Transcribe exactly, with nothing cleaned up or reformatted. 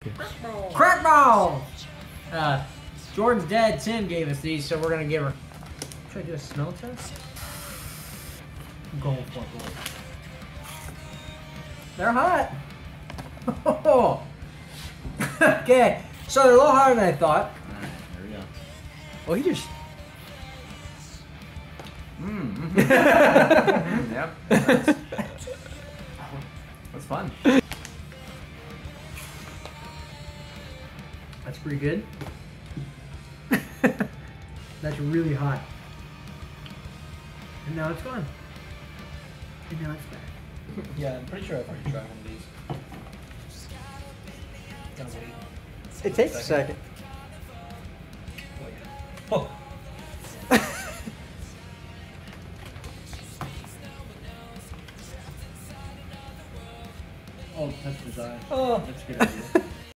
Crack balls! Uh, Jordan's dad, Tim, gave us these, so we're gonna give her. Should I do a smell test? I'm going for it, boy. They're hot. Okay, so they're a little hotter than I thought. Alright, there we go. Well, he just. Mmm. Yep. That's, that's fun. That's pretty good. That's really hot. And now it's gone. And now it's back. Yeah, I'm pretty sure I've already tried one of these. Gotta wait. It takes a second. Oh. Oh, touch his eye. Oh. That's a good idea.